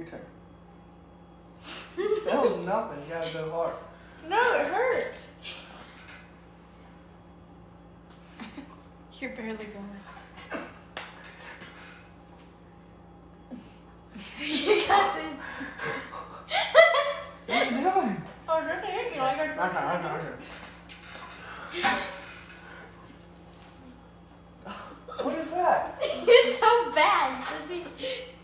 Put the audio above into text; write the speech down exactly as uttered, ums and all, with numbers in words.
turn. That was nothing. You gotta go hard. No, it hurt. You're barely going. You got this. What are you doing? I was just hit you like I Okay, okay, okay. What is that? You're so bad, Cindy.